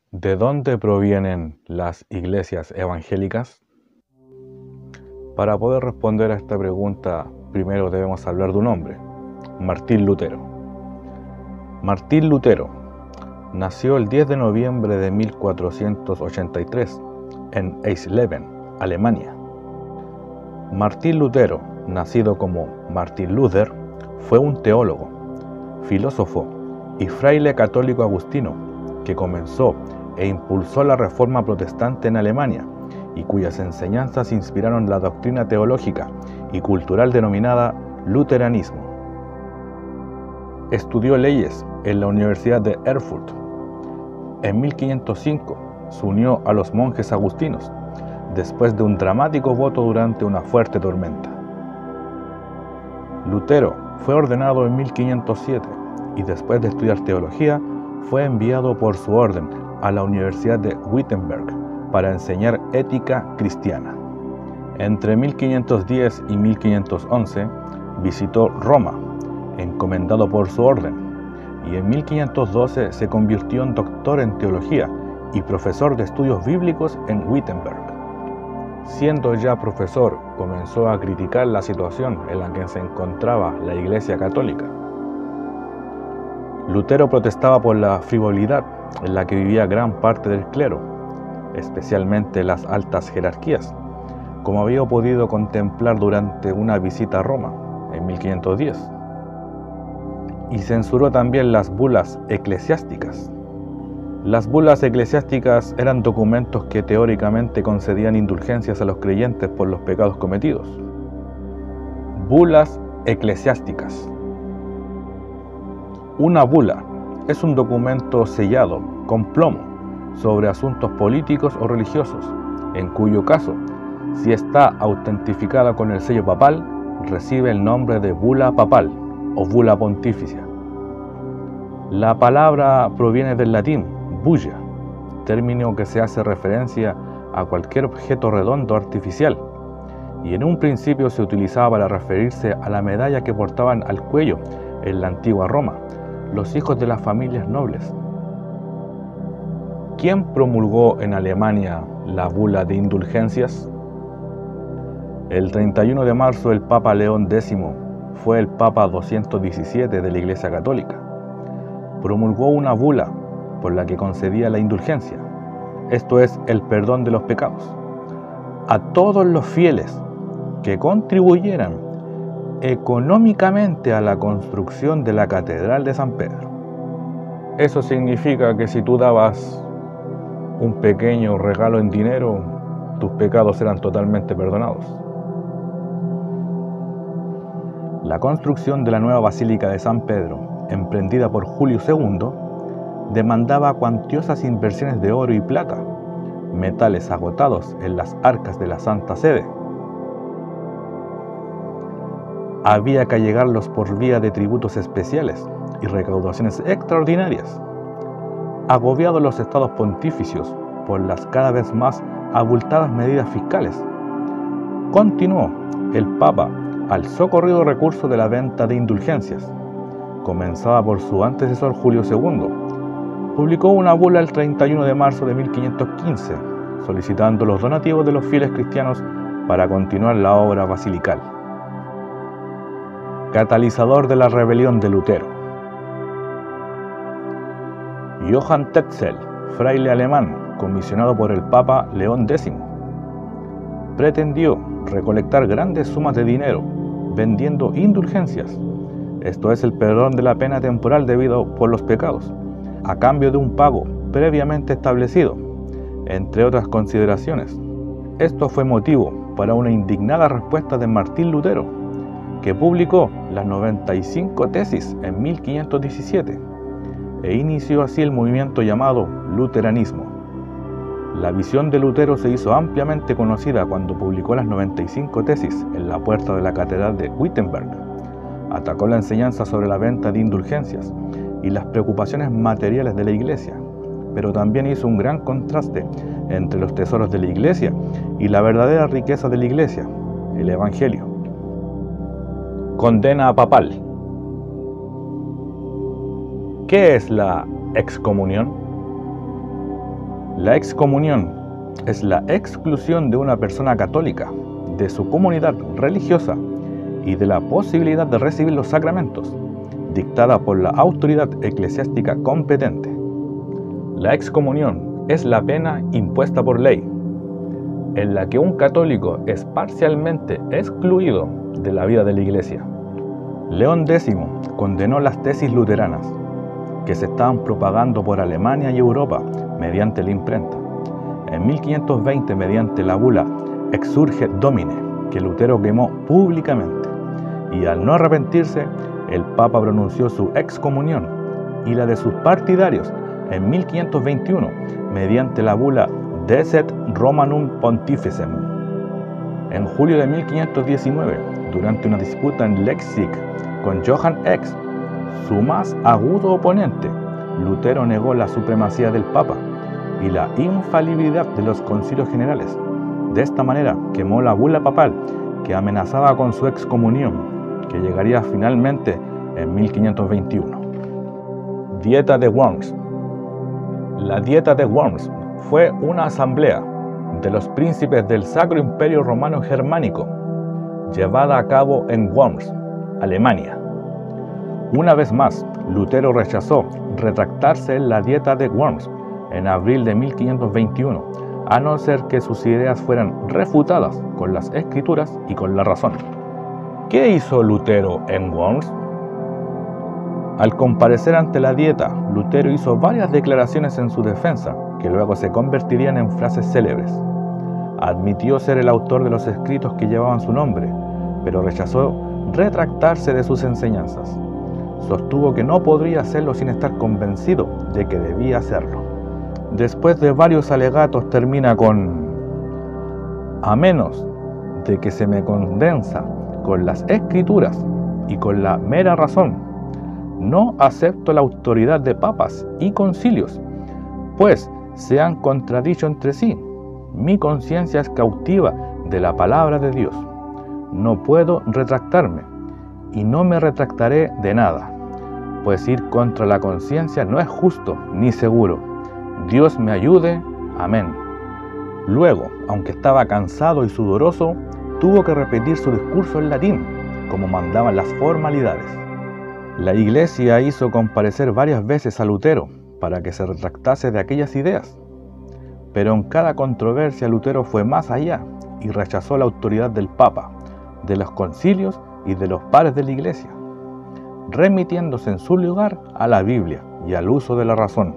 ¿De dónde provienen las iglesias evangélicas? Para poder responder a esta pregunta, primero debemos hablar de un hombre, Martín Lutero. Martín Lutero nació el 10 de noviembre de 1483 en Eisleben, Alemania. Martín Lutero, nacido como Martín Luther, fue un teólogo, filósofo y fraile católico agustino que comenzó e impulsó la reforma protestante en Alemania y cuyas enseñanzas inspiraron la doctrina teológica y cultural denominada luteranismo. Estudió leyes en la Universidad de Erfurt. En 1505 se unió a los monjes agustinos después de un dramático voto durante una fuerte tormenta. Lutero fue ordenado en 1507 y después de estudiar teología fue enviado por su orden a la Universidad de Wittenberg para enseñar ética cristiana. Entre 1510 y 1511 visitó Roma, encomendado por su orden, y en 1512 se convirtió en doctor en teología y profesor de estudios bíblicos en Wittenberg. Siendo ya profesor, comenzó a criticar la situación en la que se encontraba la Iglesia Católica. Lutero protestaba por la frivolidad en la que vivía gran parte del clero, especialmente las altas jerarquías, como había podido contemplar durante una visita a Roma en 1510. Y censuró también las bulas eclesiásticas. Las bulas eclesiásticas eran documentos que teóricamente concedían indulgencias a los creyentes por los pecados cometidos. Bulas eclesiásticas. Una bula es un documento sellado con plomo sobre asuntos políticos o religiosos, en cuyo caso, si está autentificada con el sello papal, recibe el nombre de bula papal o bula pontificia. La palabra proviene del latín bulla, término que se hace referencia a cualquier objeto redondo artificial, y en un principio se utilizaba para referirse a la medalla que portaban al cuello en la antigua Roma los hijos de las familias nobles. ¿Quién promulgó en Alemania la bula de indulgencias? El 31 de marzo el Papa León X fue el Papa 217 de la Iglesia Católica. Promulgó una bula por la que concedía la indulgencia, esto es, el perdón de los pecados, a todos los fieles que contribuyeran económicamente a la construcción de la Catedral de San Pedro. Eso significa que si tú dabas un pequeño regalo en dinero, tus pecados eran totalmente perdonados. La construcción de la nueva Basílica de San Pedro, emprendida por Julio II, demandaba cuantiosas inversiones de oro y plata, metales agotados en las arcas de la Santa Sede. Había que allegarlos por vía de tributos especiales y recaudaciones extraordinarias. Agobiados los estados pontificios por las cada vez más abultadas medidas fiscales, continuó el Papa al socorrido recurso de la venta de indulgencias, comenzada por su antecesor Julio II. Publicó una bula el 31 de marzo de 1515, solicitando los donativos de los fieles cristianos para continuar la obra basilical. Catalizador de la rebelión de Lutero. Johann Tetzel, fraile alemán, comisionado por el Papa León X, pretendió recolectar grandes sumas de dinero vendiendo indulgencias, esto es, el perdón de la pena temporal debido por los pecados, a cambio de un pago previamente establecido, entre otras consideraciones. Esto fue motivo para una indignada respuesta de Martín Lutero, que publicó las 95 tesis en 1517 e inició así el movimiento llamado luteranismo. La visión de Lutero se hizo ampliamente conocida cuando publicó las 95 tesis en la puerta de la Catedral de Wittenberg. Atacó la enseñanza sobre la venta de indulgencias y las preocupaciones materiales de la Iglesia, pero también hizo un gran contraste entre los tesoros de la Iglesia y la verdadera riqueza de la Iglesia, el Evangelio. Condena papal. ¿Qué es la excomunión? La excomunión es la exclusión de una persona católica de su comunidad religiosa y de la posibilidad de recibir los sacramentos, dictada por la autoridad eclesiástica competente. La excomunión es la pena impuesta por ley, en la que un católico es parcialmente excluido de la vida de la Iglesia. León X condenó las tesis luteranas, que se estaban propagando por Alemania y Europa mediante la imprenta. En 1520, mediante la bula Exsurge Domine, que Lutero quemó públicamente, y al no arrepentirse, el Papa pronunció su excomunión y la de sus partidarios en 1521, mediante la bula Deset Romanum Pontificem. En julio de 1519, durante una disputa en Leipzig con Johann Eck, su más agudo oponente, Lutero negó la supremacía del Papa y la infalibilidad de los concilios generales. De esta manera quemó la bula papal que amenazaba con su excomunión, que llegaría finalmente en 1521. Dieta de Worms. La Dieta de Worms fue una asamblea de los príncipes del Sacro Imperio Romano Germánico, llevada a cabo en Worms, Alemania. Una vez más, Lutero rechazó retractarse en la Dieta de Worms en abril de 1521, a no ser que sus ideas fueran refutadas con las Escrituras y con la razón. ¿Qué hizo Lutero en Worms? Al comparecer ante la Dieta, Lutero hizo varias declaraciones en su defensa, que luego se convertirían en frases célebres. Admitió ser el autor de los escritos que llevaban su nombre, pero rechazó retractarse de sus enseñanzas. Sostuvo que no podría hacerlo sin estar convencido de que debía hacerlo. Después de varios alegatos termina con: a menos de que se me convenza con las Escrituras y con la mera razón, no acepto la autoridad de papas y concilios, pues se han contradicho entre sí. Mi conciencia es cautiva de la palabra de Dios. No puedo retractarme, y no me retractaré de nada, pues ir contra la conciencia no es justo ni seguro. Dios me ayude. Amén. Luego, aunque estaba cansado y sudoroso, tuvo que repetir su discurso en latín, como mandaban las formalidades. La Iglesia hizo comparecer varias veces a Lutero para que se retractase de aquellas ideas, pero en cada controversia Lutero fue más allá y rechazó la autoridad del Papa, de los concilios y de los pares de la Iglesia, remitiéndose en su lugar a la Biblia y al uso de la razón.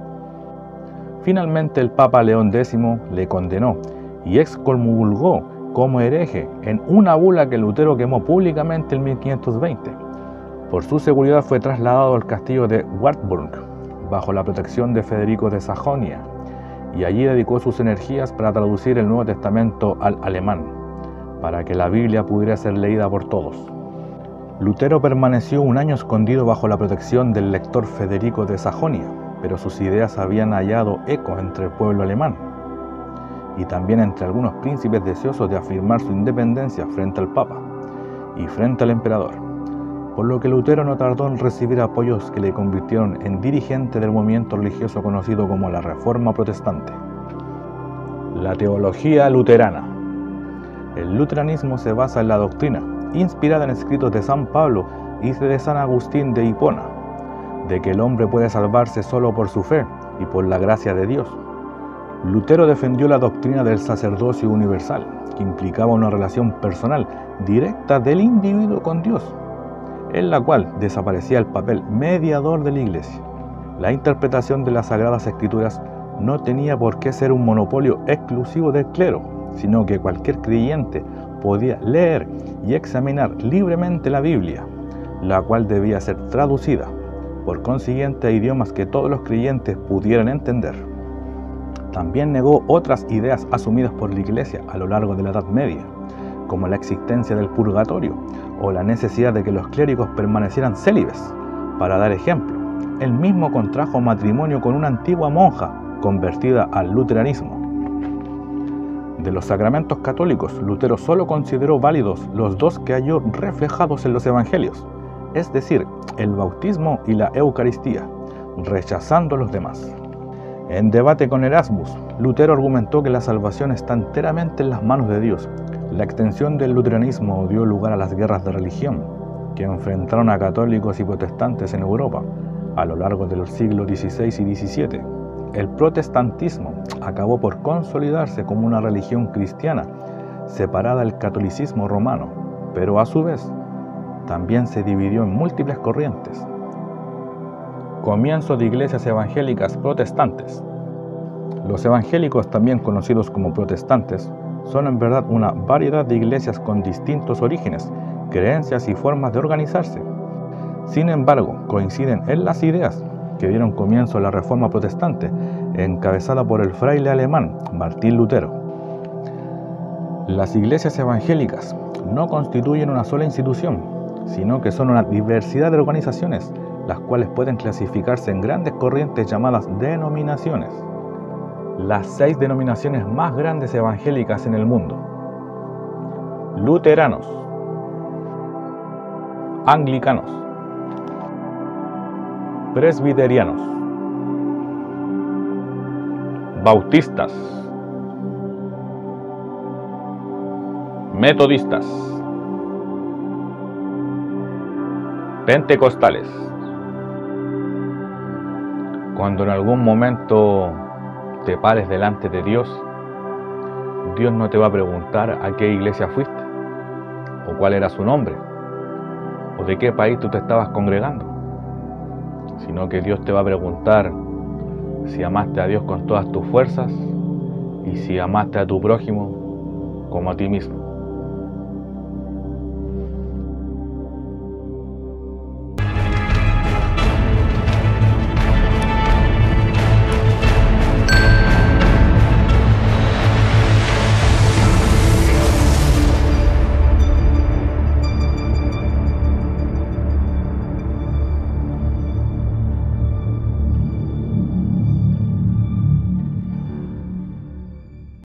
Finalmente el Papa León X le condenó y excomulgó como hereje en una bula que Lutero quemó públicamente en 1520. Por su seguridad fue trasladado al castillo de Wartburg, bajo la protección de Federico de Sajonia, y allí dedicó sus energías para traducir el Nuevo Testamento al alemán, para que la Biblia pudiera ser leída por todos. Lutero permaneció un año escondido bajo la protección del lector Federico de Sajonia, pero sus ideas habían hallado eco entre el pueblo alemán, y también entre algunos príncipes deseosos de afirmar su independencia frente al Papa y frente al emperador, por lo que Lutero no tardó en recibir apoyos que le convirtieron en dirigente del movimiento religioso conocido como la Reforma Protestante. La teología luterana. El luteranismo se basa en la doctrina, inspirada en escritos de San Pablo y de San Agustín de Hipona, de que el hombre puede salvarse solo por su fe y por la gracia de Dios. Lutero defendió la doctrina del sacerdocio universal, que implicaba una relación personal directa del individuo con Dios, en la cual desaparecía el papel mediador de la Iglesia. La interpretación de las Sagradas Escrituras no tenía por qué ser un monopolio exclusivo del clero, sino que cualquier creyente podía leer y examinar libremente la Biblia, la cual debía ser traducida, por consiguiente, a idiomas que todos los creyentes pudieran entender. También negó otras ideas asumidas por la Iglesia a lo largo de la Edad Media, como la existencia del purgatorio o la necesidad de que los clérigos permanecieran célibes. Para dar ejemplo, él mismo contrajo matrimonio con una antigua monja convertida al luteranismo. De los sacramentos católicos, Lutero solo consideró válidos los dos que halló reflejados en los evangelios, es decir, el bautismo y la Eucaristía, rechazando los demás. En debate con Erasmus, Lutero argumentó que la salvación está enteramente en las manos de Dios. La extensión del luteranismo dio lugar a las guerras de religión, que enfrentaron a católicos y protestantes en Europa a lo largo de los siglos XVI y XVII. El protestantismo acabó por consolidarse como una religión cristiana, separada del catolicismo romano, pero a su vez también se dividió en múltiples corrientes. Comienzo de iglesias evangélicas protestantes. Los evangélicos, también conocidos como protestantes, son en verdad una variedad de iglesias con distintos orígenes, creencias y formas de organizarse. Sin embargo, coinciden en las ideas que dieron comienzo a la Reforma Protestante, encabezada por el fraile alemán Martín Lutero. Las iglesias evangélicas no constituyen una sola institución, sino que son una diversidad de organizaciones, las cuales pueden clasificarse en grandes corrientes llamadas denominaciones. Las 6 denominaciones más grandes evangélicas en el mundo: luteranos, anglicanos, presbiterianos, bautistas, metodistas, pentecostales. Cuando en algún momento te pares delante de Dios, Dios no te va a preguntar a qué iglesia fuiste, o cuál era su nombre, o de qué país tú te estabas congregando, sino que Dios te va a preguntar si amaste a Dios con todas tus fuerzas y si amaste a tu prójimo como a ti mismo.